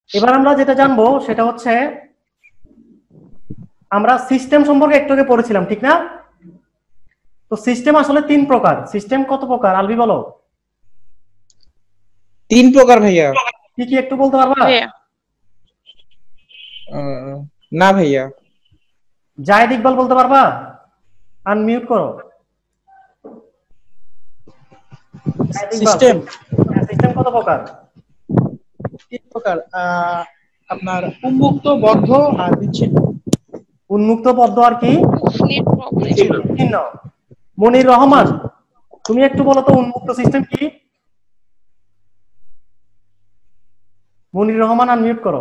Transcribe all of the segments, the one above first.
এবার আমরা যেটা জানবো সেটা হচ্ছে আমরা সিস্টেম সম্পর্কে একটু আগে পড়েছিলাম, ঠিক না? তো সিস্টেম আসলে 3 প্রকার। সিস্টেম কত প্রকার আলবি বলো? 3 প্রকার ভাইয়া। কি কি একটু বলতে পারবা? না ভাইয়া। জায়েদ ইকবাল বলতে পারবা? আনমিউট করো। সিস্টেম সিস্টেম কত প্রকার? 3 প্রকার। আপনার উন্মুক্ত, বদ্ধ আর বিচ্ছিন্ন। উন্মুক্ত, বদ্ধ আর কি? বিচ্ছিন্ন। মনির রহমান, তুমি একটু বলো তো উন্মুক্ত সিস্টেম কি? মনির রহমান আনমিউট করো।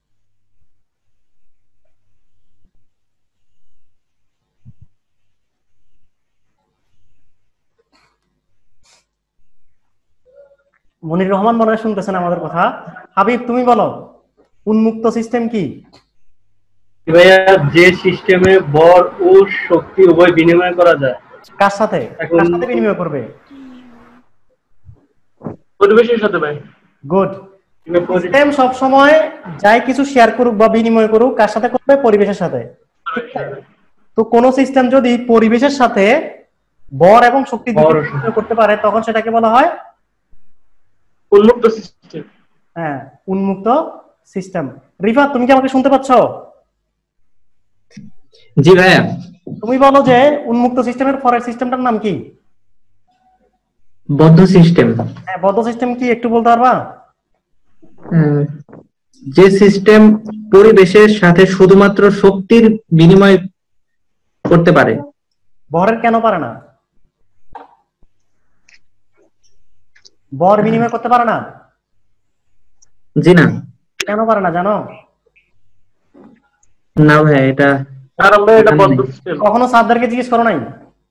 মনির রহমান মনে হয় শুনতেছেন আমাদের কথা। হাবিব তুমি বলো উন্মুক্ত সিস্টেম কি? ভাইয়া, যে সিস্টেমে ভর ও শক্তি উভয় বিনিময় করা যায়। কার সাথে? কার সাথে বিনিময় করবে? পরিবেশের সাথে ভাই। গুড। সিস্টেম সব সময় যাই কিছু শেয়ার করুক বা বিনিময় করুক কার সাথে করবে? পরিবেশের সাথে। তো কোন সিস্টেম যদি পরিবেশের সাথে ভর এবং শক্তি দুটো করতে পারে তখন সেটাকে বলা হয় উন্মুক্ত সিস্টেম। হ্যাঁ, উন্মুক্ত সিস্টেম। রিফাত তুমি কি আমাকে শুনতে পাচ্ছ? জি ভাইয়া। তুমি বলো যে উন্মুক্ত সিস্টেমের পরের সিস্টেমটার নাম কি? বদ্ধ সিস্টেম। হ্যাঁ, বদ্ধ সিস্টেম কি একটু বলতে পারবা? যে সিস্টেম পরিবেশের সাথে শুধুমাত্র শক্তির বিনিময় করতে পারে। ভরের কেন পারে না? ভর বিনিময় করতে পারে না? জি না। কেন পারে না জানো? না ভাই, এটা কখনো স্যারদেরকে জিজ্ঞেস করো নাই?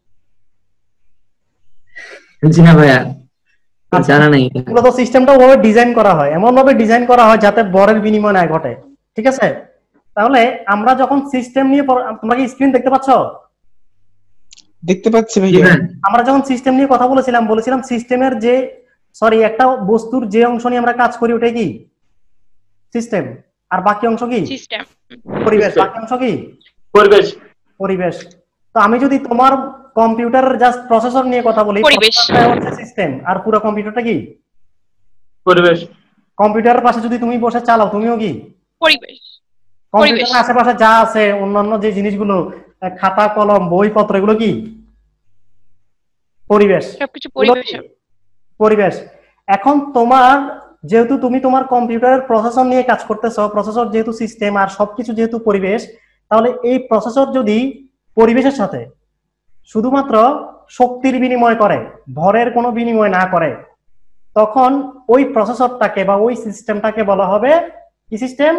জি না ভাইয়া, জানা নাই। মূলত সিস্টেমটা ওভাবে ডিজাইন করা হয়, এমন ভাবে ডিজাইন করা হয় যাতে ভরের বিনিময় না ঘটে। ঠিক আছে, তাহলে আমরা যখন সিস্টেম নিয়ে তোমরা কি স্ক্রিন দেখতে পাচ্ছ? দেখতে পাচ্ছি ভাইয়া। আমরা যখন সিস্টেম নিয়ে কথা বলেছিলাম সিস্টেমের যে একটা বস্তুর যে অংশ নিয়ে আমরা কাজ করি ওটাই কি সিস্টেম, আর বাকি অংশ কি পরিবেশ। বাকি অংশ কি পরিবেশ। তো আমি যদি তোমার কম্পিউটারের জাস্ট প্রসেসর নিয়ে কথা বলি, প্রসেসরটা হচ্ছে সিস্টেম আর পুরো কম্পিউটারটা কি পরিবেশ। কম্পিউটারের পাশে যদি তুমি বসে চালাও তুমিও কি পরিবেশ। কম্পিউটারের আশেপাশে যা আছে অন্যান্য যে জিনিসগুলো খাতা কলম বইপত্র এগুলো কি পরিবেশ। সবকিছু পরিবেশ। এখন যেহেতু তুমি তোমার কম্পিউটারের প্রসেসর নিয়ে কাজ করতেছো, প্রসেসর যেহেতু সিস্টেম আর সবকিছু যেহেতু পরিবেশ, তাহলে এই প্রসেসর যদি পরিবেশের সাথে শুধুমাত্র শক্তির বিনিময় করে, ভরের কোনো বিনিময় না করে, তখন ওই প্রসেসরটাকে বা ওই সিস্টেমটাকে বলা হবে কি সিস্টেম?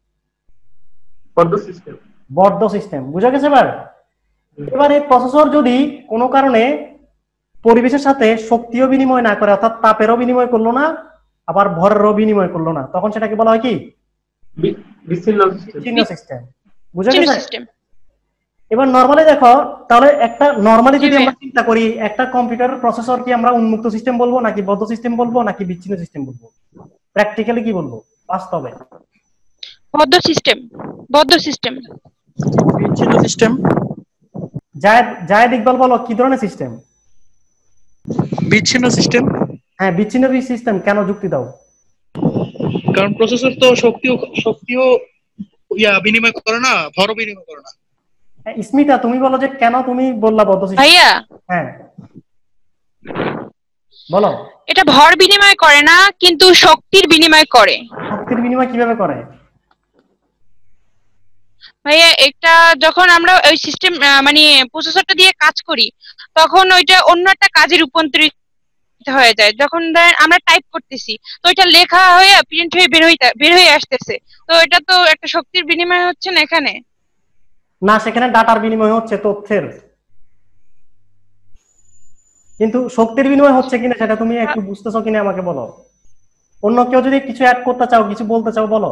বদ্ধ সিস্টেম। বুঝা গেছে? এবার এই প্রসেসর যদি কোনো কারণে পরিবেশের সাথে শক্তিও বিনিময় না করে, অর্থাৎ তাপেরও বিনিময় করলো না আবার ভরেরও বিনিময় করলো না, তখন সেটাকে বলা হয় কি বিচ্ছিন্ন সিস্টেম। বুঝা গেছে? এবার নরমালি দেখো, তাহলে একটা নরমালি যদি আমরা চিন্তা করি একটা কম্পিউটারের প্রসেসর কি আমরা উন্মুক্ত সিস্টেম বলবো নাকি বদ্ধ সিস্টেম বলবো নাকি বিচ্ছিন্ন সিস্টেম বলবো? প্র্যাকটিক্যালি কি বলবো বাস্তবে? বদ্ধ সিস্টেম। বিচ্ছিন্ন সিস্টেম। জায়েদ ইকবাল বলো কি ধরনের সিস্টেম? বিচ্ছিন্ন সিস্টেম। হ্যাঁ, বিচ্ছিন্ন সিস্টেম। কেন? যুক্তি দাও। কারণ প্রসেসর তো শক্তিও বিনিময় করে না, ভরও বিনিময় করে না। স্মিতা তুমি বলো যে কেন তুমি বললা বদ্ধ সিস্টেম? ভাইয়া, হ্যাঁ বলো। এটা ভর বিনিময় করে না কিন্তু শক্তির বিনিময় করে। শক্তির বিনিময় কিভাবে করে? ভাইয়া, একটা যখন আমরা ওই সিস্টেম মানে প্রসেসরটা দিয়ে কাজ করি তখন ওইটা অন্য একটা কাজে রূপান্তরিত হয়ে যায়। যখন আমরা টাইপ করতেছি তো ওইটা লেখা হয়ে প্রিন্ট হয়ে বের হয়ে আসতেছে, তো এটা তো একটা শক্তির বিনিময় হচ্ছে না এখানে? না, সেখানে ডাটার বিনিময় হচ্ছে, তথ্যের। কিন্তু শক্তির বিনিময় হচ্ছে কিনা সেটা তুমি একটু বুঝতেছো কিনা আমাকে বলো। অন্য কেউ যদি কিছু অ্যাড করতে চাও, কিছু বলতে চাও, বলো।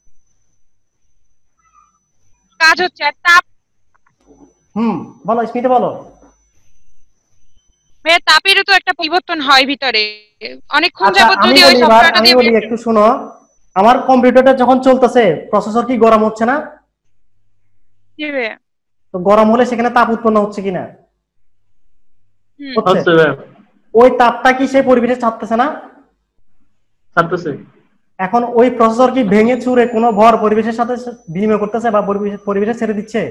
কাজ হচ্ছে তাপ। বলো স্মিতা বলো। ভাইয়া, তাপেরও তো একটা পরিবর্তন হয় ভিতরে অনেকক্ষণ যাবত যদি ওই সফটওয়্যারটা দিয়ে একটু শোনো। আমার কম্পিউটারটা যখন চলতেছে প্রসেসর কি গরম হচ্ছে না? জি ভাইয়া। তো গরম হলে সেখানে তাপ উৎপন্ন হচ্ছে কিনা? হুম। হচ্ছে। হচ্ছে ভাইয়া, ওই তাপটা কি সেই পরিবেশে ছাড়তেছে না? ছাড়তেছে। এখন ওই প্রসেসর কি ভেঙে চুরে কোনো ভর পরিবেশের সাথে বিনিময় করতেছে বা পরিবেশে ছেড়ে দিচ্ছে?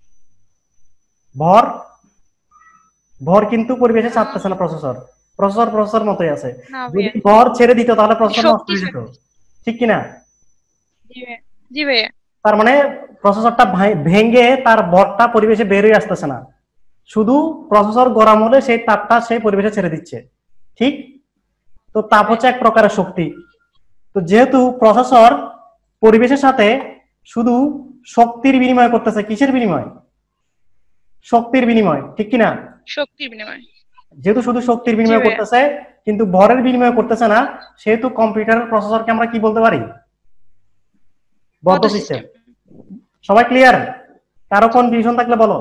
ভর ভর কিন্তু পরিবেশে ছাড়তেছে না। প্রসেসর মতোই আছে। না যদি ভাইয়া, ভর ছেড়ে দিত তাহলে প্রসেসর নষ্ট শক্তি হয়ে যেত, ঠিক কিনা? জি ভাইয়া। জি ভাইয়া। তার মানে প্রসেসরটা ভেঙে তার ভরটা পরিবেশে বের হয়ে আসতেছে না, শুধু প্রসেসর গরম হলে সেই তাপটা সেই পরিবেশে ছেড়ে দিচ্ছে, ঠিক? তো তাপ হচ্ছে এক প্রকারের শক্তি। তো যেহেতু প্রসেসর পরিবেশের সাথে শুধু শক্তির বিনিময় করতেছে, কিসের বিনিময়? শক্তির বিনিময়, ঠিক কিনা? শক্তির বিনিময়। যেহেতু শুধু শক্তির বিনিময় জি ভাইয়া। করতেছে কিন্তু ভরের বিনিময় করতেছে না, সেহেতু কম্পিউটারের প্রসেসরকে আমরা কি বলতে পারি? বদ্ধ সিস্টেম। সবাই ক্লিয়ার? কারো কনফিউশন থাকলে বলো।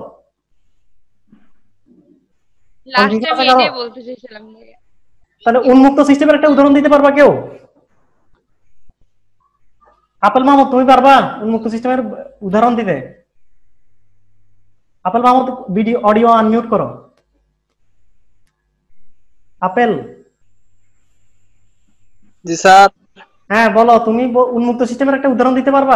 লাস্ট Confusion আমি আছে কারো? এটাই বলতে চাইছিলাম ভাইয়া। তাহলে উন্মুক্ত সিস্টেমের একটা উদাহরণ দিতে পারবা কেউ? আপেল মাহমুদ, তুমি পারবা উন্মুক্ত সিস্টেমের উদাহরণ দিতে? Apel Mahmud, video audio unmute করো। আপেল, জি স্যার। হ্যাঁ বলো, তুমি উন্মুক্ত সিস্টেমের একটা উদাহরণ দিতে পারবা?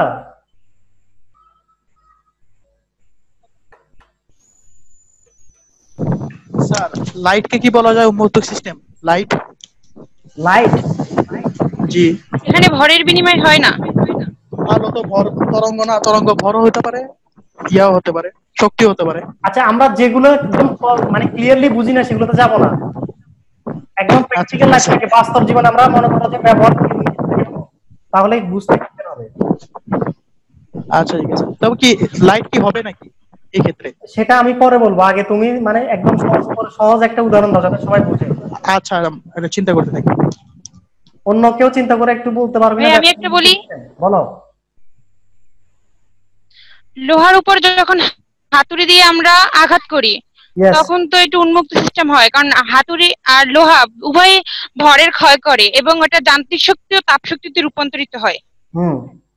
স্যার লাইটকে কি বলা যায় উন্মুক্ত সিস্টেম? লাইট। লাইট? জি। এখানে ভরের বিনিময় হয় না। আলো তো ভর, তরঙ্গ না, তরঙ্গ ভরও হতে পারে, ইয়াও হতে পারে, শক্তি হতে পারে। আচ্ছা, আমরা যেগুলো একদম মানে ক্লিয়ারলি বুঝি না সেগুলোতে যাবো না, একদম আচ্ছা প্র্যাকটিক্যাল লাইফ থেকে, বাস্তব জীবনে আমরা মনে করো যে ব্যবহার করি, তাহলে বুঝতে পারতে হবে। আচ্ছা ঠিক আছে, তবে কি লাইট কি হবে নাকি এই ক্ষেত্রে? সেটা আমি পরে বলবো, আগে তুমি মানে একদম সহজ একটা উদাহরণ দাও যাতে সবাই বুঝে। আচ্ছা, এটা চিন্তা করতে থাকি। অন্য কেউ চিন্তা করে একটু বলতে পারবে না? ভাই আমি একটা বলি, বলো। লোহার উপর যখন হাতুড়ি দিয়ে আমরা আঘাত করি ইয়েস। তখন তো এটা উন্মুক্ত সিস্টেম হয়, কারণ হাতুড়ি আর লোহা উভয় ভরের ক্ষয় করে এবং ওটা যান্ত্রিক শক্তি ও তাপ শক্তিতে রূপান্তরিত হয়। হুম,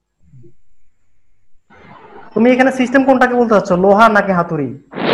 তুমি এখানে সিস্টেম কোনটাকে বলতে চাচ্ছ, লোহা নাকি হাতুড়ি?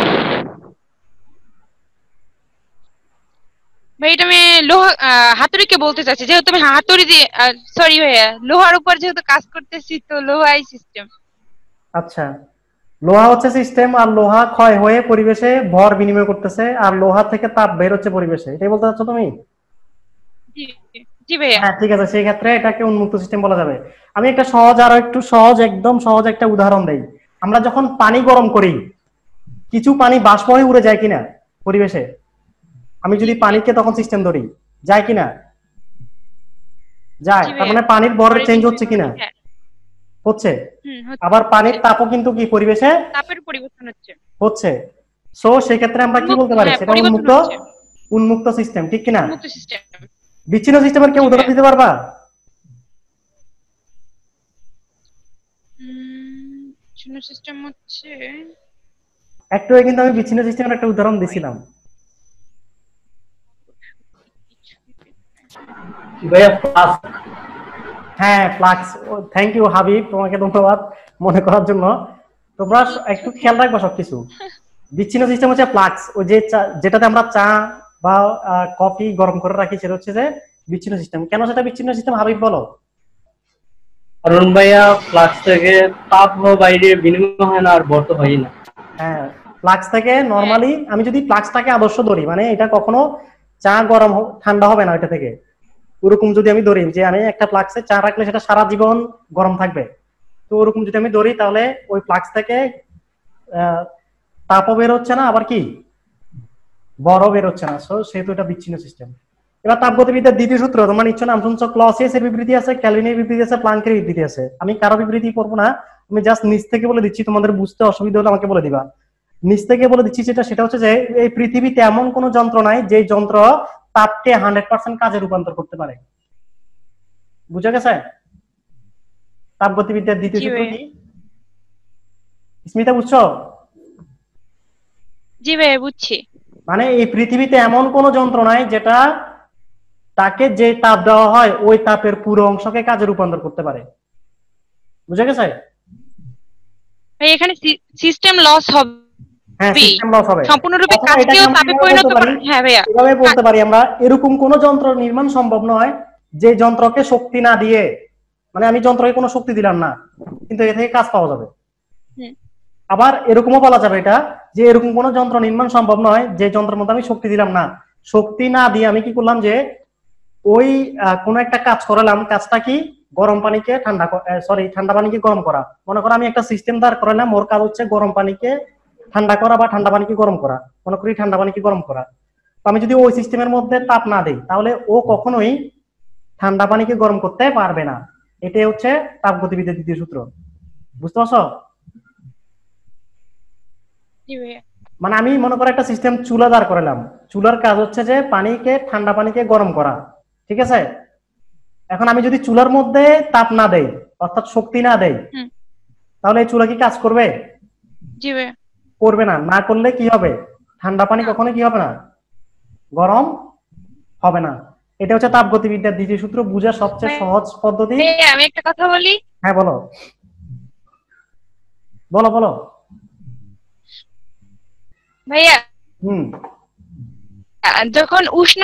ভাই এটা আমি লোহা হাতুড়িকে বলতে চাচ্ছি, যেহেতু আমি হাতুড়ি দিয়ে সরি ভাইয়া, লোহার উপর যেহেতু কাজ করতেছি তো লোহাই সিস্টেম। আচ্ছা, লোহা হচ্ছে সিস্টেম, আর লোহা ক্ষয় হয়ে পরিবেশে ভর বিনিময় করতেছে, আর লোহা থেকে তাপ বের হচ্ছে পরিবেশে, এটাই বলতে চাচ্ছ তুমি? জি জি ভাইয়া। হ্যাঁ ঠিক আছে, সেই ক্ষেত্রে এটাকে উন্মুক্ত সিস্টেম বলা যাবে। আমি একটা সহজ, আরো একটু সহজ, একদম সহজ একটা উদাহরণ দেই। আমরা যখন পানি গরম করি, কিছু পানি বাষ্প হয়ে উড়ে যায় কিনা পরিবেশে? আমি যদি পানিকে তখন সিস্টেম ধরি, যায় কিনা? যায়। তার মানে পানির ভর চেঞ্জ হচ্ছে কিনা? হচ্ছে। আবার পানির তাপও কিন্তু কি পরিবেশে তাপের পরিবর্তন হচ্ছে। সো সেই ক্ষেত্রে আমরা কি বলতে পারি, সেটা উন্মুক্ত সিস্টেম, ঠিক কিনা? উন্মুক্ত সিস্টেম। বিচ্ছিন্ন সিস্টেমের কেউ উদাহরণ দিতে পারবা? বিচ্ছিন্ন সিস্টেম হচ্ছে, একটু আগে কিন্তু আমি বিচ্ছিন্ন সিস্টেমের একটা উদাহরণ দিছিলাম। ভাইয়া ফ্লাস্ক। হ্যাঁ, ফ্লাক্স। থ্যাংক ইউ হাবিব, তোমাকে ধন্যবাদ মনে করার জন্য। তোমরা একটু খেয়াল রাখবা সবকিছু। বিচ্ছিন্ন সিস্টেম হচ্ছে ফ্লাক্স, ওই যে যেটাতে আমরা চা বা কফি গরম করে রাখি, সেটা হচ্ছে যে বিচ্ছিন্ন সিস্টেম। কেন সেটা বিচ্ছিন্ন সিস্টেম হাবিব বলো? কারণ ভাইয়া ফ্লাক্স থেকে তাপ বাইরে বিনিময় হয় না, আর ভর তো হয় না। হ্যাঁ, ফ্লাক্স থেকে নরমালি আমি যদি ফ্লাক্সটাকে আদর্শ ধরি, মানে এটা কখনো চা গরম ঠান্ডা হবে না এটা থেকে, ওরকম যদি আমি ধরি যে আমি একটা ফ্লাক্সে চা রাখলে সেটা সারা জীবন গরম থাকবে, তো ওরকম যদি আমি ধরি তাহলে ওই ফ্লাক্স থেকে তাপও বের হচ্ছে না, আবার কি বরফ বের হচ্ছে না। সেহেতু এটা বিচ্ছিন্ন সিস্টেম। এবার তাপগতিবিদ্যার দ্বিতীয় সূত্র তোমরা নিশ্চয় নাম শুনছো, ক্লসিয়াস এর বিবৃতি আছে, ক্যালভিনের বিবৃতি আছে, প্লাঙ্কের বিবৃতি আছে। আমি কারো বিবৃতি করবো না, আমি জাস্ট নিচ থেকে বলে দিচ্ছি, তোমাদের বুঝতে অসুবিধা হলে আমাকে বলে দিবা। নিচ থেকে বলে দিচ্ছি সেটা হচ্ছে যে এই পৃথিবীতে এমন কোন যন্ত্র নাই যে যন্ত্র তাপকে 100% কাজে রূপান্তর করতে পারে। বুঝা গেছে? তাপগতিবিদ্যার দ্বিতীয় সূত্র কি? স্মিতা বুঝছো? জি ভাই বুঝছি। মানে এই পৃথিবীতে এমন কোন যন্ত্র নাই যেটা তাকে যে তাপ দেওয়া হয় ওই তাপের পুরো অংশকে কাজে রূপান্তর করতে পারে। বুঝা গেছে? ভাই এখানে সিস্টেম লস হবে। হ্যাঁ, সিস্টেম লস হবে। সম্পূর্ণরূপে অথবা কাজকেও এটাকে আমরা তাপে এভাবে পরিণত বলতে পারি, করে। হ্যাঁ ভাইয়া, এভাবে বলতে পারি আমরা, এরকম কোন যন্ত্র নির্মাণ সম্ভব নয় যে যন্ত্রকে শক্তি না দিয়ে, মানে আমি যন্ত্রকে কোনো শক্তি দিলাম না কিন্তু এ থেকে কাজ পাওয়া যাবে। আবার এরকমও বলা যাবে এটা যে এরকম কোন যন্ত্র নির্মাণ সম্ভব নয় যে যন্ত্রের মধ্যে আমি শক্তি দিলাম না, শক্তি না দিয়ে আমি কি করলাম যে ওই কোন একটা কাজ করালাম, কাজটা কি গরম পানিকে ঠান্ডা পানিকে গরম করা। মনে করো আমি একটা সিস্টেম দাঁড় করালাম, ওর কাজ হচ্ছে গরম পানিকে ঠান্ডা করা বা ঠান্ডা পানিকে গরম করা, মনে করি ঠান্ডা পানিকে গরম করা। তো আমি যদি ওই সিস্টেমের মধ্যে তাপ না দেই তাহলে ও কখনোই ঠান্ডা পানিকে গরম করতে পারবে না। এটাই হচ্ছে তাপগতিবিদ্যার দ্বিতীয় সূত্র। বুঝতে পারছো? মানে আমি মনে করো একটা সিস্টেম চুলা দাঁড় করালাম, চুলার কাজ হচ্ছে যে পানিকে ঠান্ডা পানিকে গরম করা, ঠিক আছে? এখন আমি যদি চুলার মধ্যে তাপ না দেই অর্থাৎ শক্তি না দেই তাহলে এই চুলা কি কাজ করবে? করবে না। না করলে কি হবে? ঠান্ডা পানি কখনো কি হবে না? গরম হবে না। এটা হচ্ছে তাপগতিবিদ্যার দ্বিতীয় সূত্র, বোঝার সবচেয়ে সহজ পদ্ধতি। আমি একটা কথা বলি। হ্যাঁ বলো বলো বলো ভাইয়া। যখন উষ্ণ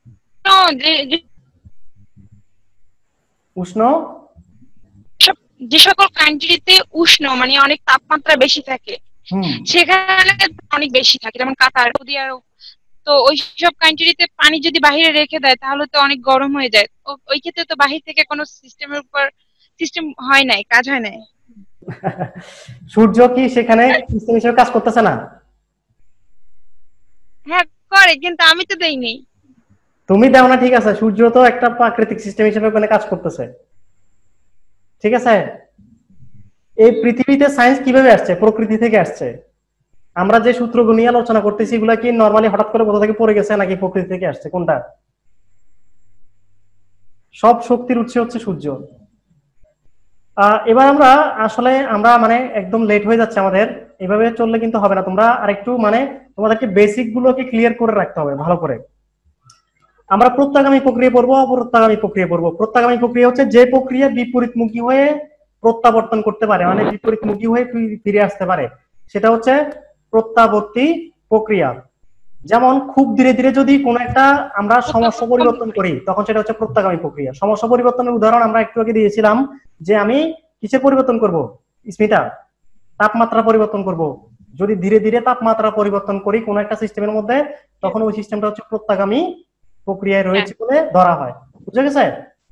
যে সকল কান্ট্রিতে উষ্ণ মানে অনেক তাপমাত্রা বেশি থাকে সেখানে অনেক বেশি থাকে, যেমন কাতার, সৌদি আরব। তো ওইসব কান্ট্রিতে পানি যদি বাহিরে রেখে দেয় তাহলে তো অনেক গরম হয়ে যায়। ওই ক্ষেত্রে তো বাহির থেকে কোনো সিস্টেমের উপর সিস্টেম হয় নাই, কাজ হয় নাই। সূর্য কি সেখানে সিস্টেম হিসেবে কাজ করতেছে না? হ্যাঁ করে, কিন্তু আমি তো দেইনি। তুমি দাও না, ঠিক আছে, সূর্য তো একটা প্রাকৃতিক সিস্টেম হিসেবে ওখানে কাজ করতেছে, ঠিক আছে? এই পৃথিবীতে সায়েন্স কিভাবে আসছে? প্রকৃতি থেকে আসছে। আমরা যে সূত্রগুলো নিয়ে আলোচনা করতেছি এগুলা কি নরমালি হঠাৎ করে কোথা থেকে পড়ে গেছে নাকি প্রকৃতি থেকে আসছে? কোনটা? সব শক্তির উৎস হচ্ছে সূর্য। এবার আমরা মানে একদম লেট হয়ে যাচ্ছে আমাদের, এভাবে চললে কিন্তু হবে না। তোমরা আরেকটু মানে তোমাদেরকে বেসিক গুলোকে ক্লিয়ার করে রাখতে হবে ভালো করে। আমরা প্রত্যাগামী প্রক্রিয়া পড়বো, অপ্রত্যাগামী প্রক্রিয়া পড়বো। প্রত্যাগামী প্রক্রিয়া হচ্ছে যে প্রক্রিয়া বিপরীতমুখী হয়ে প্রত্যাবর্তন করতে পারে, মানে বিপরীতমুখী হয়ে ফিরে আসতে পারে, সেটা হচ্ছে প্রত্যাবর্তী প্রক্রিয়া। যেমন খুব ধীরে ধীরে যদি কোন একটা আমরা সমস্যা পরিবর্তন করি তখন সেটা হচ্ছে প্রত্যাগামী প্রক্রিয়া। সমস্যা পরিবর্তনের উদাহরণ আমরা একটু আগে দিয়েছিলাম যে আমি কিসের পরিবর্তন করব স্মিতা? তাপমাত্রা পরিবর্তন করব। যদি ধীরে ধীরে তাপমাত্রা পরিবর্তন করি কোন একটা সিস্টেমের মধ্যে তখন ওই সিস্টেমটা হচ্ছে প্রত্যাগামী প্রক্রিয়ায় রয়েছে বলে ধরা হয়। বুঝা গেছে?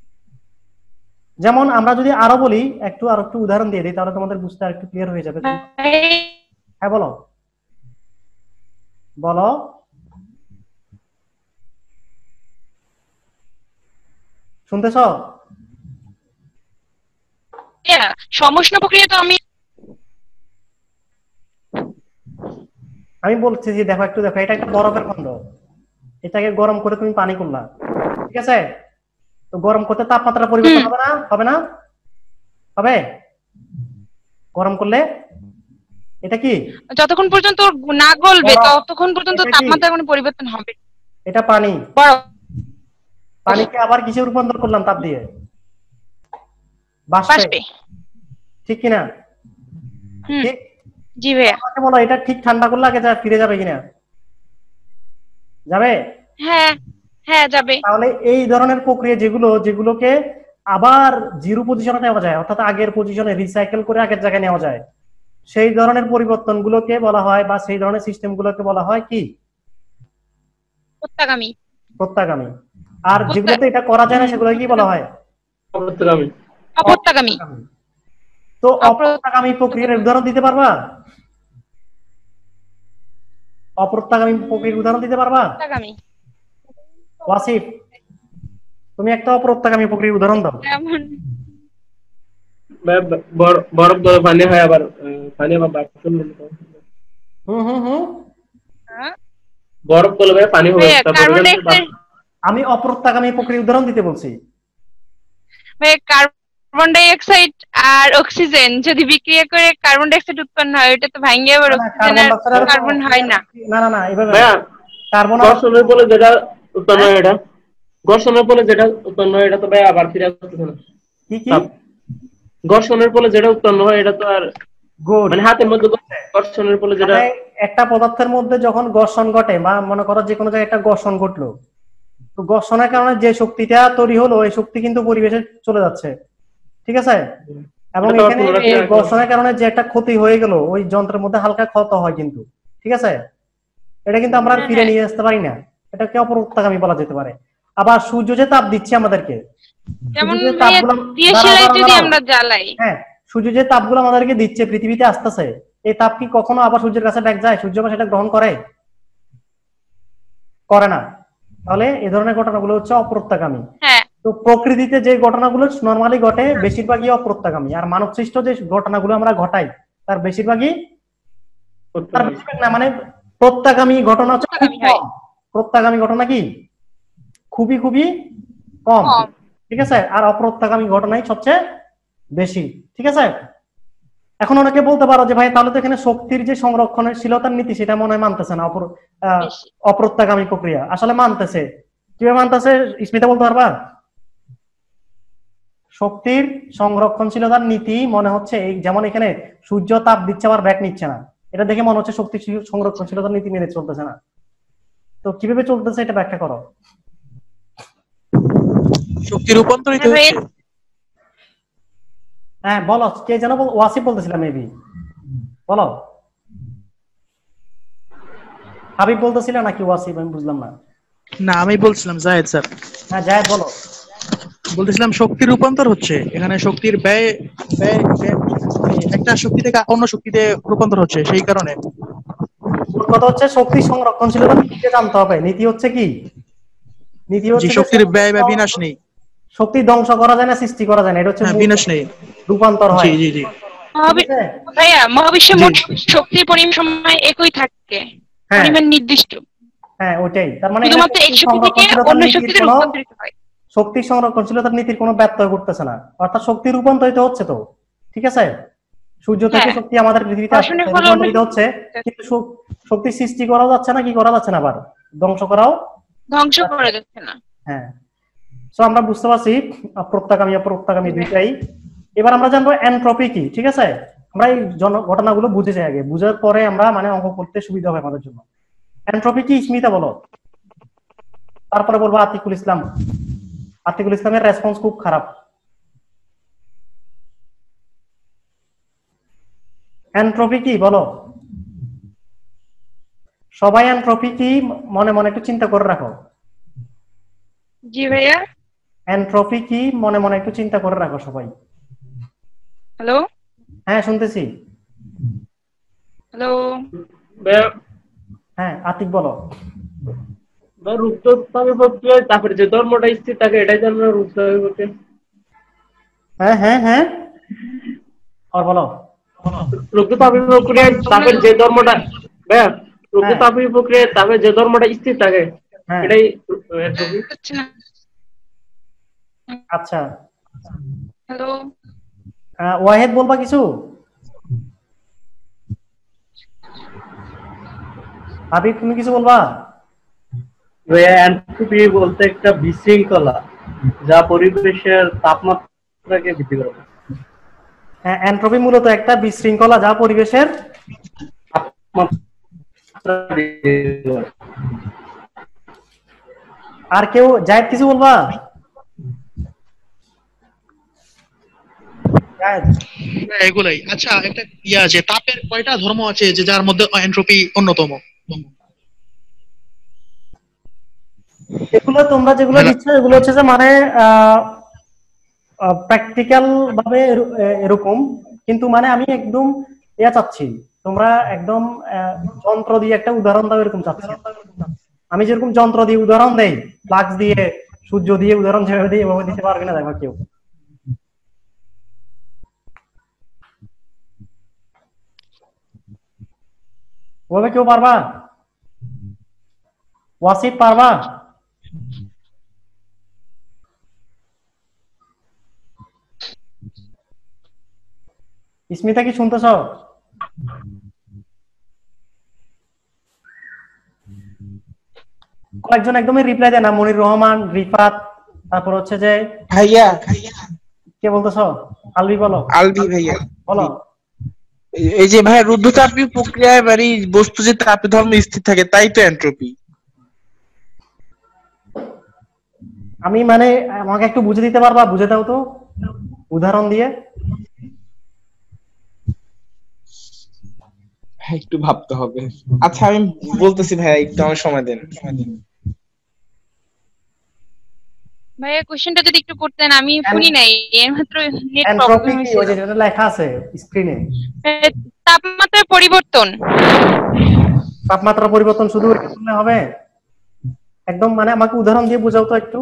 যেমন আমরা যদি আরো বলি, আর একটু উদাহরণ দিয়ে দিই তাহলে তোমাদের বুঝতে আর একটু ক্লিয়ার হয়ে যাবে। হ্যাঁ বলো বলো। শুনতেছ? সমষ্ণ প্রক্রিয়া তো আমি বলছি যে দেখো এটা একটা বরফের খন্ড, এটাকে গরম করে তুমি পানি করলা, ঠিক আছে? তো গরম করতে তাপমাত্রা পরিবর্তন হবে না? হবে না? হবে? গরম করলে এটা কি যতক্ষণ পর্যন্ত না গলবে ততক্ষণ পর্যন্ত তাপমাত্রার কোনো পরিবর্তন হবে। এটা পানি। পানিকে আবার কিসে রূপান্তর করলাম? তাপ দিয়ে বাষ্পে, ঠিক কিনা? ঠিক। জি ভাইয়া। আমাকে বলো এটা ঠিক ঠান্ডা করলে আগে ফিরে যাবে কিনা? যাবে? হ্যাঁ হ্যাঁ যাবে। তাহলে এই ধরনের প্রক্রিয়া যেগুলোকে আবার জিরো পজিশনে নেওয়া যায় অর্থাৎ আগের পজিশনে রিসাইকেল করে আগের জায়গায় নেওয়া যায়, সেই ধরনের পরিবর্তনগুলোকে বলা হয় বা সেই ধরনের সিস্টেমগুলোকে বলা হয় কি? প্রত্যাগামী। প্রত্যাগামী। আর যেগুলোতে এটা করা যায় না সেগুলো কি বলা হয়? অপ্রত্যাগামী। অপ্রত্যাগামী। তো অপ্রত্যাগামী প্রক্রিয়ার উদাহরণ দিতে পারবা? অপ্রত্যাগামী প্রক্রিয়ার উদাহরণ দিতে পারবা? ওয়াসিফ তুমি একটা অপ্রত্যাগামী প্রক্রিয়ার উদাহরণ দাও। বরফ গলে পানি হয়, আবার পানি আবার বাষ্প। বরফ গলে পানি হবে। আমি অপ্রত্যাগামী প্রক্রিয়ার উদাহরণ দিতে বলছি। কার্বন ডাই অক্সাইড আর অক্সিজেন যদি বিক্রিয়া করে কার্বন ডাই অক্সাইড উৎপন্ন হয়, এটা তো ভাঙিয়ে আবার অক্সিজেন আর কার্বন হয় না। না না না, এভাবে কার্বন ডাই অক্সাইড বলে যেটা উৎপন্ন হয় এটা ঘর্ষণের ফলে যেটা উৎপন্ন হয় এটা তো ভাই আবার ফিরে আসতেছে না। কি কি? ঘর্ষণের ফলে যেটা উৎপন্ন হয় এটা তো আর গুড। মানে হাতের মধ্যে ঘর্ষণের ফলে যেটা একটা পদার্থের মধ্যে যখন ঘর্ষণ ঘটে বা মনে করো যে কোনো জায়গায় একটা ঘর্ষণ ঘটলো, তো ঘর্ষণের কারণে যে শক্তিটা তৈরি হলো ওই শক্তি কিন্তু পরিবেশে চলে যাচ্ছে, ঠিক আছে? এবং এটা তো এখানে পুনরায় এই ফিরে আসবে। ঘর্ষণের কারণে যে একটা ক্ষতি হয়ে গেল ওই যন্ত্রের মধ্যে হালকা ক্ষত হয় কিন্তু, ঠিক আছে? এটা কিন্তু আমরা আর ফিরে নিয়ে আসতে পারি না, এটাকে অপরোক্তগামী বলা যেতে পারে। আবার সূর্য যে তাপ দিচ্ছে আমাদেরকে, যেমন সূর্য যে ভাইয়া তাপগুলো দিয়াশলাই যদি আমরা জ্বালাই, হ্যাঁ, সূর্য যে তাপগুলো আমাদেরকে দিচ্ছে পৃথিবীতে আসতেছে, এই তাপ কি কখনো আবার সূর্যের কাছে ব্যাক যায়? সূর্য আবার সেটা গ্রহণ করে? করে না। তাহলে এই ধরনের ঘটনাগুলো হচ্ছে অপ্রত্যাগামী। হ্যাঁ তো প্রকৃতিতে যে ঘটনাগুলো নর্মালি ঘটে বেশিরভাগই অপ্রত্যাগামী, আর মানব সৃষ্ট যে ঘটনাগুলো আমরা ঘটাই তার বেশিরভাগই না, মানে প্রত্যাগামী ঘটনা হচ্ছে খুব প্রত্যাগামী হয়। কম। প্রত্যাগামী ঘটনা কি খুবই খুবই কম, কম। ঠিক আছে? আর অপ্রত্যাগামী ঘটনাই সবচেয়ে বেশি, ঠিক আছে? এখন অনেকে বলতে পারো যে ভাই তাহলে তো এখানে শক্তির যে সংরক্ষণশীলতার নীতি সেটা মনে হয় মানতেছে না, বেশি। অপ্রত্যাগামী প্রক্রিয়া। আসলে মানতেছে। কিভাবে মানতেছে স্মিতা বলতে পারবা? শক্তির সংরক্ষণশীলতার নীতি মনে হচ্ছে এই, যেমন এখানে সূর্য তাপ দিচ্ছে আবার ব্যাক নিচ্ছে না, এটা দেখে মনে হচ্ছে শক্তি সংরক্ষণশীলতার নীতি মেনে চলতেছে না। তো কিভাবে চলতেছে এটা ব্যাখ্যা করো। শক্তি রূপান্তরিত হ্যাঁ ভাই, হচ্ছে। হ্যাঁ বলো, কে যেন ওয়াসিফ বলতেছিলাম মেবি, বলো। হাবিব বলতেছিল নাকি ওয়াসিফ, আমি বুঝলাম না। না, আমি বলছিলাম জায়েদ স্যার। হ্যাঁ জায়েদ বলো। বলতেছিলাম শক্তির রূপান্তর হচ্ছে, এখানে শক্তির ব্যয় ব্যয় ব্যয়- একটা শক্তি থেকে অন্য শক্তিতে রূপান্তর হচ্ছে, সেই কারণে। ওর কথা হচ্ছে শক্তি সংরক্ষণশীলতার নীতিকে জানতে হবে। নীতি হচ্ছে কি? নীতি জি, হচ্ছে যে শক্তির ব্যয় বা বিনাশ নেই। শক্তি ধ্বংস করা যায় না, সৃষ্টি করা যায় না, এটা হচ্ছে হ্যাঁ, মূল বিনাশ নেই। রূপান্তর জি হয়, জি জি ঠিক আছে? ভাইয়া মহাবিশ্বে জি। মোট শক্তির পরিমাণ সময় একই থাকে, হ্যাঁ পরিমাণ নির্দিষ্ট, হ্যাঁ ওইটাই। তার মানে এখানে শুধুমাত্র এক শক্তি শক্তি থেকে সংরক্ষণশীলতার অন্য নীতির শক্তিতে কোনো রূপান্তরিত হয়। শক্তি সংরক্ষণশীলতার নীতির কোনো ব্যত্যয় ঘটতেছে না, অর্থাৎ শক্তি রূপান্তরিত হচ্ছে তো, ঠিক আছে? সূর্য থেকে হ্যাঁ, শক্তি আমাদের পৃথিবীতে ঘর্ষণের আসছে, ফলে অন্য রূপান্তরিত হচ্ছে, কিন্তু শক্তি সৃষ্টি করাও যাচ্ছে না, কি করা যাচ্ছে না, আবার ধ্বংস করাও। ধ্বংস করে যাচ্ছে না। হ্যাঁ, তো আমরা বুঝতে পারছি প্রত্যাগামী অপ্রত্যাগামী দুইটাই। এবার আমরা জানবো এনট্রপি কি, ঠিক আছে? আমরা এই ঘটনাগুলো বুঝে যাই আগে, বুঝার পরে আমরা মানে অঙ্ক করতে সুবিধা হবে আমাদের জন্য। এনট্রপি কি স্মিতা বলো, তারপরে বলবো আতিকুল ইসলাম। আতিকুল ইসলামের রেসপন্স খুব খারাপ। এনট্রপি কি বলো, সবাই এনট্রপি কি মনে মনে একটু চিন্তা করে রাখো। জি ভাইয়া। এনট্রপি কি মনে মনে একটু চিন্তা করে রাখো সবাই। হ্যালো হ্যাঁ শুনতেছি। হ্যালো। হ্যাঁ আতিক বলো। রুদ্ধতাপী প্রক্রিয়ায় তাপের যে ধর্মটা স্থির থাকে এটাই জন্য রুদ্ধতাপী প্রক্রিয়া। হ্যাঁ হ্যাঁ হ্যাঁ, আর বলো। রুদ্ধতাপী প্রক্রিয়ায় তাপের যে ধর্মটা ভাইয়া, রুদ্ধতাপী প্রক্রিয়ায় তাপের যে ধর্মটা স্থির থাকে হ্যাঁ এটাই এনট্রপি। হচ্ছে না। আচ্ছা, হ্যালো। ওয়াহেদ বলবা কিছু? হাবিব তুমি কিছু বলবা? এনট্রপি বলতে একটা বিশৃঙ্খলা যা পরিবেশের তাপমাত্রাকে বৃদ্ধি করে। হ্যাঁ, এনট্রপি মূলত একটা বিশৃঙ্খলা যা পরিবেশের তাপমাত্রা বৃদ্ধি করে। আর কেউ জায়েদ কিছু বলবা? জায়েদ? হ্যাঁ, এগুলাই। আচ্ছা, একটা ইয়ে আছে, তাপের কয়টা ধর্ম আছে যে যার মধ্যে এনট্রপি অন্যতম? এগুলো তোমরা যেগুলো হ্যাঁ, দিচ্ছ এগুলো হচ্ছে যে মানে প্র্যাকটিক্যাল ভাবে এরকম, কিন্তু মানে আমি একদম ইয়া চাচ্ছি, তোমরা একদম যন্ত্র দিয়ে একটা উদাহরণ দাও এরকম চাচ্ছি। আমি যেরকম যন্ত্র দিয়ে উদাহরণ দেই, ফ্লাক্স দিয়ে সূর্য দিয়ে উদাহরণ যেভাবে দিই এভাবে দিতে পারবে না দেখো কেউ। ওভাবে কেউ পারবা? ওয়াসিফ পারবা? স্মিতা কি শুনতেছ? কয়েকজন একদমই রিপ্লাই দেয় না, মনির রহমান, রিফাত, তারপর হচ্ছে যে ভাইয়া কে বলতেছো? আলবি বলো, আলবি ভাইয়া বলো। এই যে ভাইয়া রুদ্ধতাপীয় প্রক্রিয়ায় মানে বস্তু যে তাপে ধর্ম স্থির থাকে তাই তো এন্ট্রপি। আমি মানে আমাকে একটু বুঝে দিতে পারবা? বুঝে দাও তো উদাহরণ দিয়ে। একটু ভাবতে হবে। আচ্ছা আমি বলতেছি ভাইয়া, একটু আমার সময় দেন। ভাইয়া কোশ্চেনটা যদি একটু করতেন, আমি শুনি নাই, এইমাত্র নেট প্রবলেম এনট্রপি কি হয়েছিল। ওই যে যেটা লেখা আছে স্ক্রিনে? তাপমাত্রার পরিবর্তন। তাপমাত্রা পরিবর্তন শুধু এটা করলে হবে? একদম মানে আমাকে উদাহরণ দিয়ে বোঝাও তো একটু।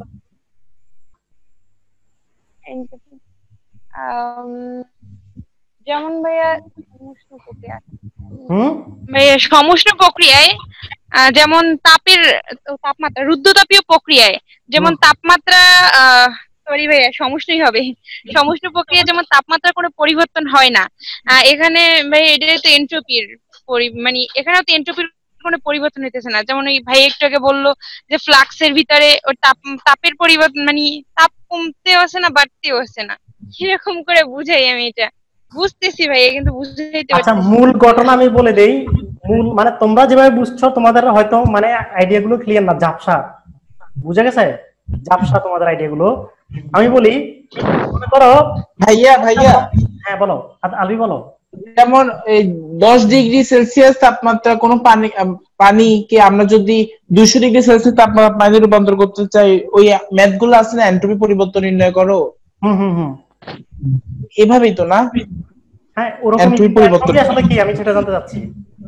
যেমন ভাইয়া সমুষ্ণ প্রক্রিয়া, হুম ভাইয়া সমুষ্ণ প্রক্রিয়ায় যেমন তাপমাত্রা রুদ্ধতাপীয় প্রক্রিয়ায় যেমন তাপমাত্রা, সরি ভাইয়া সমুষ্ণই হবে, সমুষ্ণ প্রক্রিয়ায় যেমন তাপমাত্রার কোনো পরিবর্তন হয় না, এখানে ভাই এটা তো এন্ট্রপির মানে এখানেও তো এন্ট্রপির কোনো পরিবর্তন হইতেছে না। যেমন ওই ভাই একটু আগে বললো যে ফ্লাক্সের ভিতরে ওর তাপের পরিবর্তন, মানে তাপ কমতেও আছে না বাড়তেও আছে না, কিরকম করে বুঝাই আমি এটা? বুঝতেছি ভাই কিন্তু বুঝাইতে আচ্ছা, পারতেছি মূল ঘটনা আমি বলে দেই। মূল মানে তোমরা যেভাবে বুঝছো তোমাদের হয়তো মানে আইডিয়া গুলো ক্লিয়ার না, ঝাপসা। বুঝে গেছে? ঝাপসা তোমাদের আইডিয়া গুলো। আমি বলি, মনে করো। ভাইয়া হ্যাঁ বলো, আলবি বলো। যেমন এই 10 ডিগ্রি সেলসিয়াস তাপমাত্রা কোনো পানিকে আমরা যদি 200 ডিগ্রি সেলসিয়াস তাপমাত্রা পানি রূপান্তর করতে চাই, ওই ম্যাথ গুলো আছে না, এন্ট্রপি পরিবর্তন নির্ণয় করো, হুম এভাবেই তো না? হ্যাঁ ওরকম। এন্ট্রপি পরিবর্তন আসলে কি আমি সেটা জানতে চাচ্ছি।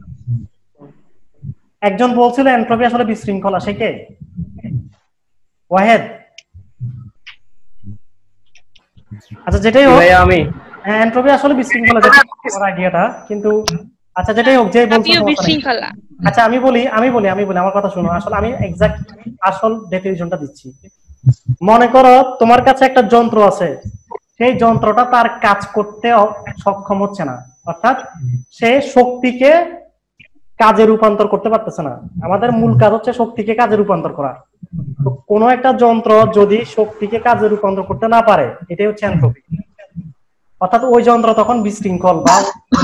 একজন বলছিল এন্ট্রপি আসলে বিশৃঙ্খলা, সে কে? ওয়াহেদ? আচ্ছা যেটাই হোক, আমি এন্ট্রপি আসলে বিশৃঙ্খলা, যেটা আমার আইডিয়াটা। কিন্তু আচ্ছা যেটাই হোক, যে বলছো তাপীয় সমস্যা নেই। বিশৃঙ্খলা। আচ্ছা আমি বলি আমার কথা শুনো। আসলে আমি এক্সাক্ট আসল ডেফিনিশনটা দিচ্ছি। মনে করো তোমার কাছে একটা যন্ত্র আছে, সেই যন্ত্রটা তার কাজ করতে সক্ষম হচ্ছে না, অর্থাৎ সে শক্তিকে কাজে রূপান্তর করতে পারতেছে না। আমাদের মূল কাজ হচ্ছে শক্তিকে কাজে রূপান্তর করা। তো কোনো একটা যন্ত্র যদি শক্তিকে কাজে রূপান্তর করতে না পারে, এটাই হচ্ছে এনট্রপি। অর্থাৎ ওই যন্ত্র তখন বিশৃঙ্খল বা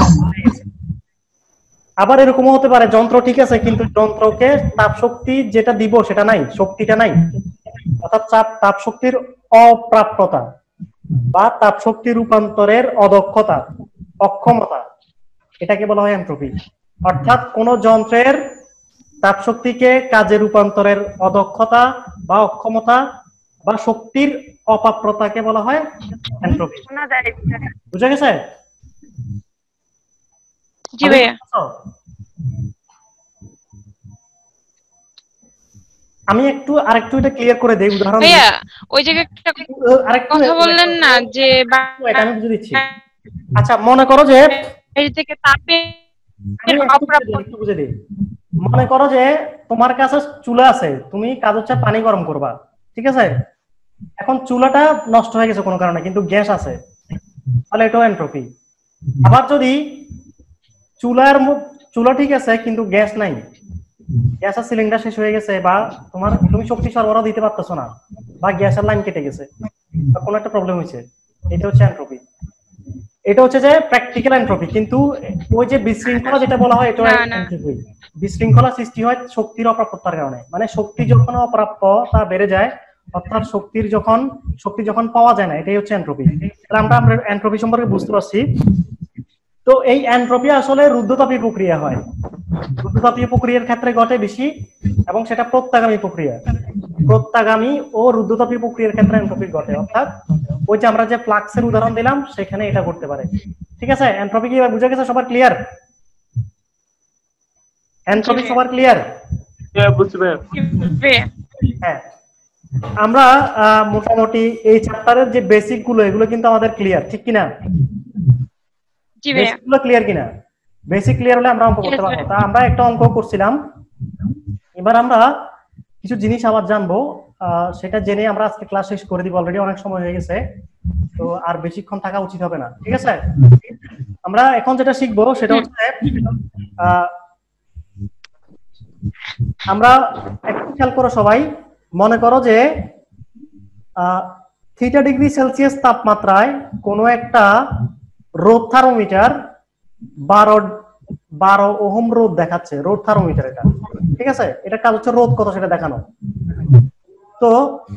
আবার এরকমও হতে পারে যন্ত্র ঠিক আছে কিন্তু যন্ত্রকে তাপ শক্তি যেটা দিব সেটা নাই, শক্তিটা নাই। অর্থাৎ তাপ শক্তির অপ্রাপ্যতা বা তাপ শক্তি রূপান্তরের অদক্ষতা, অক্ষমতা, এটাকে বলা হয় এনট্রপি। অর্থাৎ কোন যন্ত্রের তাপ শক্তিকে কাজে রূপান্তরের অদক্ষতা বা অক্ষমতা বা শক্তির অপ্রাপ্যতাকে বলা হয় এনট্রপি। বুঝা গেছে? জি ভাইয়া। আমি আরেকটু এটা ক্লিয়ার করে দেই উদাহরণ ভাইয়া ওই জায়গায় একটা কথা বললেন না যে আমি বুঝে দিচ্ছি। আচ্ছা মনে করো যে বাইরে থেকে তাপের একটু বুঝে দিই। মনে করো যে তোমার কাছে চুলা আছে, তুমি কাজ হচ্ছে পানি গরম করবা, ঠিক আছে? এখন চুলাটা নষ্ট হয়ে গেছে কোনো কারণে, কিন্তু গ্যাস আছে, তাহলে এটাও এনট্রপি। আবার যদি চুলা ঠিক আছে কিন্তু গ্যাস নাই, গ্যাসের সিলিন্ডার শেষ হয়ে গেছে, বা তুমি শক্তি সরবরাহ দিতে পারতেছো না, বা গ্যাসের লাইন কেটে গেছে, বা কোনো একটা প্রবলেম হয়েছে, এটা হচ্ছে এনট্রপি। এটা হচ্ছে যে প্র্যাকটিক্যাল এনট্রপি। কিন্তু ওই যে বিশৃঙ্খলা যেটা বলা হয়, এটা এনট্রপি। বিশৃঙ্খলা সৃষ্টি হয় শক্তির অপ্রাপ্যতার কারণে। মানে শক্তি যখন অপ্রাপ্যতা বেড়ে যায়, অর্থাৎ শক্তি যখন পাওয়া যায় না, এটাই হচ্ছে এনট্রপি। তাহলে আমরা এনট্রপি সম্পর্কে বুঝতে পারছি। তো এই এনট্রপি আসলে রুদ্ধতাপীয় প্রক্রিয়া হয়, রুদ্ধতাপীয় প্রক্রিয়ার ক্ষেত্রে ঘটে বেশি, এবং সেটা প্রত্যাগামী প্রক্রিয়া। প্রত্যাগামী ও রুদ্ধতাপীয় প্রক্রিয়ার ক্ষেত্রে এনট্রপি ঘটে। অর্থাৎ ওই যে আমরা যে ফ্লাক্সের উদাহরণ দিলাম, সেখানে এটা করতে পারে। ঠিক আছে? এনট্রপি কি এবার বুঝে গেছে? সবার ক্লিয়ার? এনট্রপি সবার ক্লিয়ার? হ্যাঁ, আমরা মোটামুটি এই চ্যাপ্টারের যে বেসিক গুলো, এগুলো কিন্তু আমাদের ক্লিয়ার, ঠিক কিনা? বেসিক গুলো ক্লিয়ার কিনা? বেসিক ক্লিয়ার হলে আমরা অঙ্ক করতে পারবো। তা আমরা একটা অঙ্ক করছিলাম, এবার আমরা কিছু জিনিস আবার জানবো। সেটা জেনে আমরা আজকে ক্লাস শেষ করে দিব। অলরেডি অনেক সময় হয়ে গেছে, তো আর বেশিক্ষণ থাকা উচিত হবে না, ঠিক আছে? আমরা এখন যেটা শিখবো সেটা হচ্ছে আমরা খেয়াল করো সবাই, মনে করো যে থিটা ডিগ্রি সেলসিয়াস তাপমাত্রায় কোনো একটা রোদ থার্মোমিটার 12 ওহম রোদ দেখাচ্ছে, রোদ থার্মোমিটার এটা, ঠিক আছে? এটা কাজ হচ্ছে রোদ কত সেটা দেখানো। তো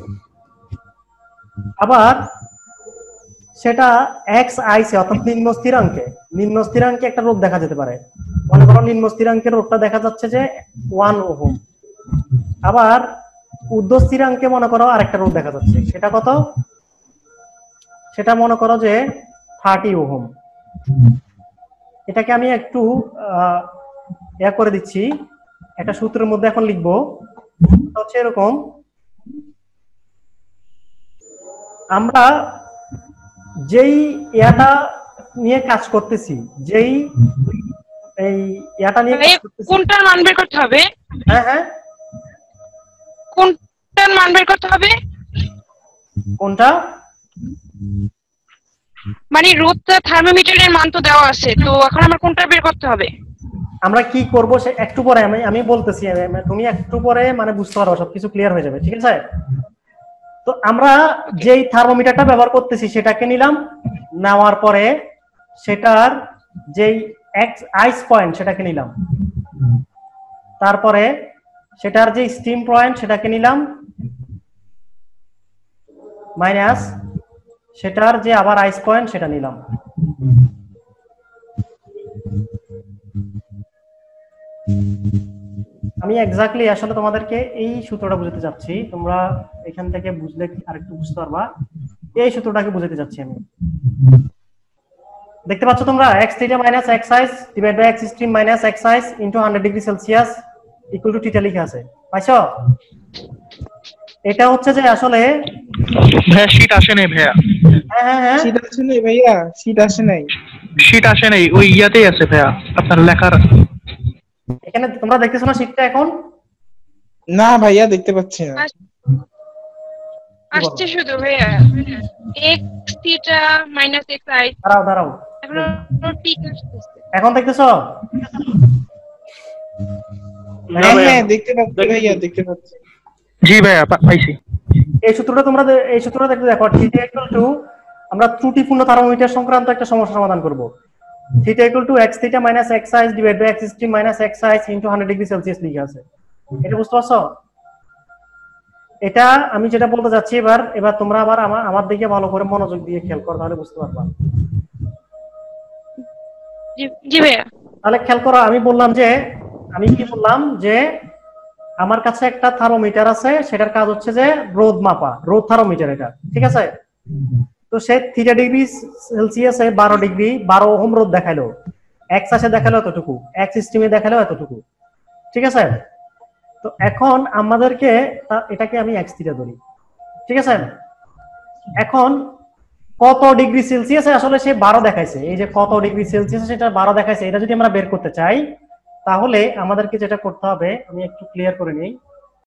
আবার সেটা এক্স আইসে অর্থাৎ নিম্ন স্থিরাঙ্কে একটা রোদ দেখা যেতে পারে। মনে করো নিম্ন স্থিরাঙ্কের রোদটা দেখা যাচ্ছে যে 1 ওহম, আবার ঊর্ধ্ব স্থিরাঙ্কে মনে করো আরেকটা রোদ দেখা যাচ্ছে, সেটা কত? সেটা মনে করো যে 30 ওহম। এটাকে আমি একটু করে দিচ্ছি, একটা সূত্রের মধ্যে এখন লিখবো, হচ্ছে এরকম। আমরা যেই ইয়াটা নিয়ে কাজ করতেছি, যেই এই ইয়াটা নিয়ে কাজ করতেছি, কোনটার মান বের করতে হবে? হ্যাঁ কোনটার মান বের করতে হবে? কোনটা? মানে রোদটা থার্মোমিটারের মান তো দেওয়া আছে, তো এখন আমার কোনটা বের করতে হবে? আমরা কি করব সে একটু পরে আমি বলতেছি, তুমি একটু পরে মানে বুঝতে পারবে, সবকিছু ক্লিয়ার হয়ে যাবে, ঠিক আছে? তো আমরা যেই থার্মোমিটারটা ব্যবহার করতেছি সেটাকে নিলাম, নেওয়ার পরে সেটার যেই আইস পয়েন্ট সেটাকে নিলাম, তারপরে সেটার যে স্টিম পয়েন্ট সেটাকে নিলাম, মাইনাস সেটার যে আবার আইস পয়েন্ট সেটা নিলাম। আমি এক্স্যাক্টলি আসলে তোমাদেরকে এই সূত্রটা বুঝাতে চাচ্ছি, তোমরা এখান থেকে বুঝলে আরেকটু বুঝতে পারবা। এই সূত্রটাকে বুঝাতে চাচ্ছি আমি। দেখতে পাচ্ছ তোমরা x theta minus x ice divide by x stream minus x ice into 100 degree Celsius equal to theta লেখা আছে, পাইছো? এটা হচ্ছে যে আসলে ভাইয়া শীট আসে নাই ভাইয়া, হ্যাঁ শীট আসে নাই ভাইয়া, শীট আসে নাই, শীট আসে নাই, ওই ইয়াতেই আছে ভাইয়া আপনার লেখার। এখানে তোমরা দেখতেছো না শীটটা এখন? না ভাইয়া দেখতে পাচ্ছি না। আসছে শুধু ভাইয়া x theta minus x I. দাঁড়াও এখন ঠিক আসছে, এখন দেখতেছো? হ্যাঁ দেখতে পাচ্ছি ভাইয়া, দেখতে পাচ্ছি। জি ভাইয়া পাইছি। এই সূত্রটা দেখতে দেখো, থিটা ইকুয়াল টু, আমরা ত্রুটিপূর্ণ থার্মোমিটার সংক্রান্ত একটা সমস্যা সমাধান করব। Theta equal to x theta minus x ice divide by x stream minus x ice into 100 degree Celsius লেখা আছে। এটা বুঝতে পারছো? এটা আমি যেটা বলতে যাচ্ছি, এবার তোমরা আবার আমার দিকে ভালো করে মনোযোগ দিয়ে খেয়াল করো, তাহলে বুঝতে পারবা। জি ভাইয়া। তাহলে খেয়াল করো, আমি কি বললাম যে আমার কাছে একটা থার্মোমিটার আছে, সেটার কাজ হচ্ছে যে রোদ মাপা, রোদ থার্মোমিটার এটা, ঠিক আছে? তো সে থিটা ডিগ্রি সেলসিয়াসে 12 ওহম রোদ দেখালো, এক্স আইসে দেখালো এতটুকু, এক্স স্ট্রিমে দেখালো এতটুকু, ঠিক আছে? তো এখন আমাদেরকে এটাকে আমি এক্স থিটা ধরি, ঠিক আছে? এখন কত ডিগ্রি সেলসিয়াসে আসলে সে 12 দেখাইছে, এই যে কত ডিগ্রি সেলসিয়াসে সেটা 12 দেখাইছে, এটা যদি আমরা বের করতে চাই তাহলে আমাদেরকে যেটা করতে হবে, আমি একটু ক্লিয়ার করে নিই।